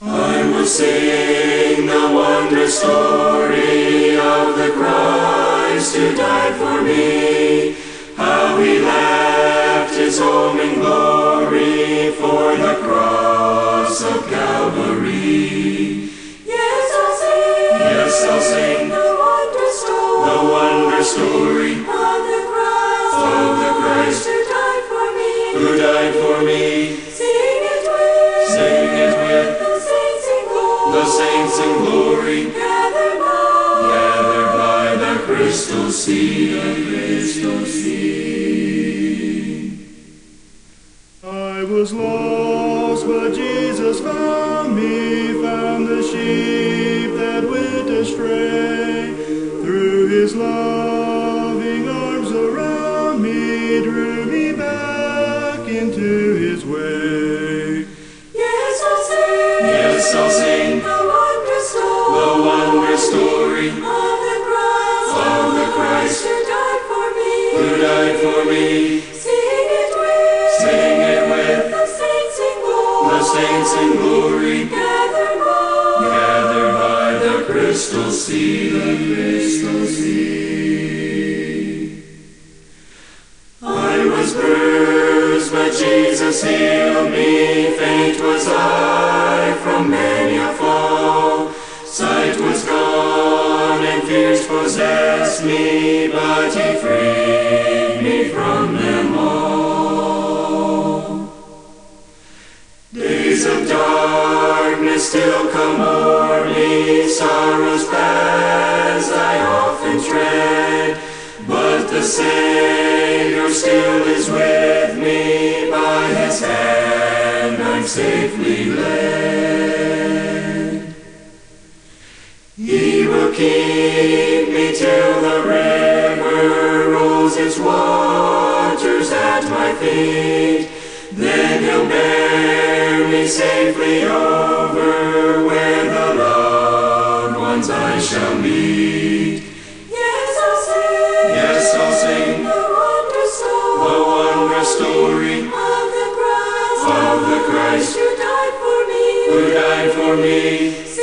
I will sing the wondrous story of the Christ who died for me, how he left his home in glory for the cross of Calvary. Yes, I'll sing. Yes, I'll sing the wondrous story of the Christ who died for me. Who died for me. Sing it with the saints in glory, gathered by the crystal sea, I was lost, but Jesus found me, found the sheep that went astray. Through his loving arms around me, drew me back into his way. Yes, I'll sing the wondrous story of the Christ who died for me. Sing it with the saints in glory, gathered by the crystal sea, I was bruised, but Jesus healed me. Faint was I from many a fall. Sight was gone and fears possessed me, but he freed me from them all. Days of darkness still come o'er me, sorrows past I often tread, but the Savior still is with me, by his hand I'm safely led. He will keep me till the river rolls its waters at my feet, then he'll bear me safely over where the loved ones I shall meet. Yes, I'll sing the wondrous story of the Christ who died for me. who died for me.